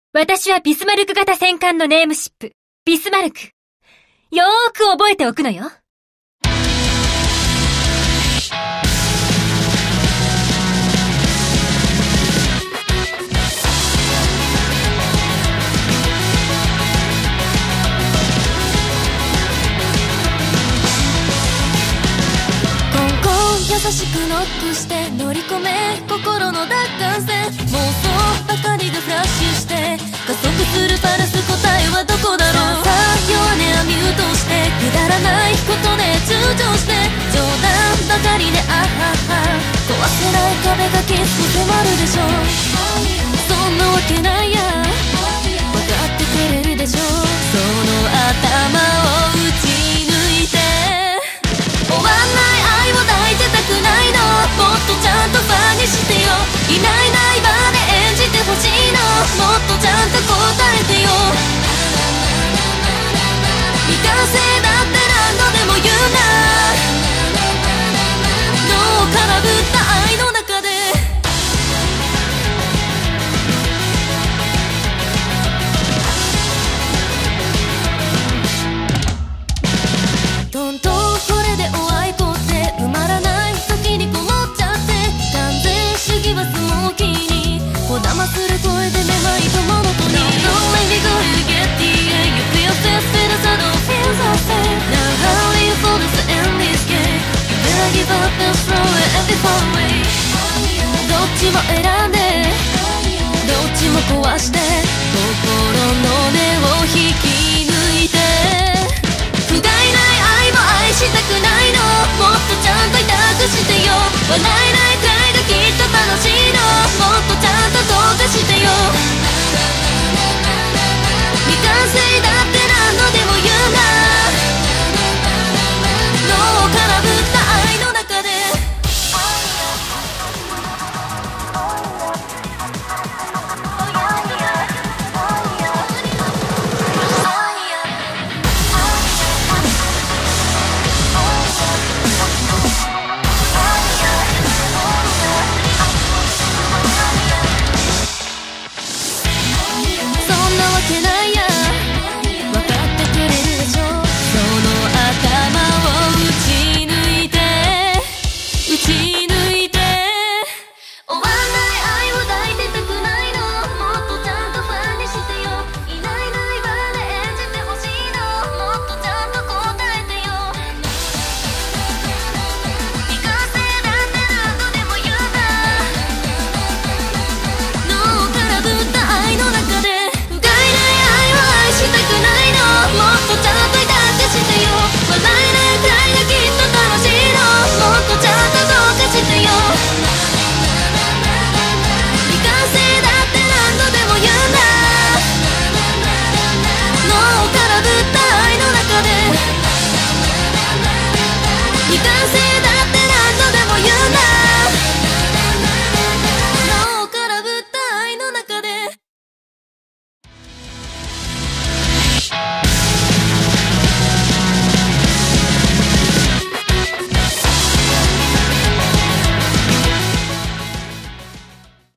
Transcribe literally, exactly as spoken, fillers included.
私はビスマルク型戦艦のネームシップ、ビスマルク。よーく覚えておくのよ。 優しくノックして乗り込め心の奪還戦妄想ばかりがフラッシュして加速するパルス答えはどこだろうさあ弱音はミュートしてくだらないことで躊躇して冗談ばかりであはは壊せない壁がきっと迫るでしょうそんなわけないや分かってくれるでしょうその頭を打ち抜いて終わんない愛を抱いてたくないのもっとちゃんとファンにしてよいないいない場で演じてほしいのもっとちゃんと答えてよ未完成だって何度でも言うなどう空振った愛の中でトントンこれでおあいこって埋まらない先にこもっちゃって完全主義はスモーキーにこだまする声でめまいとモノトに Don't let me go to get the air You feel fast feel as I don't feel the same Now how do you fall this in this game You better give up and throw it and be far away どっちも選んでどっちも壊して心の根を引き抜いて不甲斐ない愛も愛したくないのもっとちゃんと痛くしてよ笑えないくらいがきっと楽しいのもっとちゃんと投下してよ未完成だって何度でも言うな脳を空振った愛の中で笑えないくらいが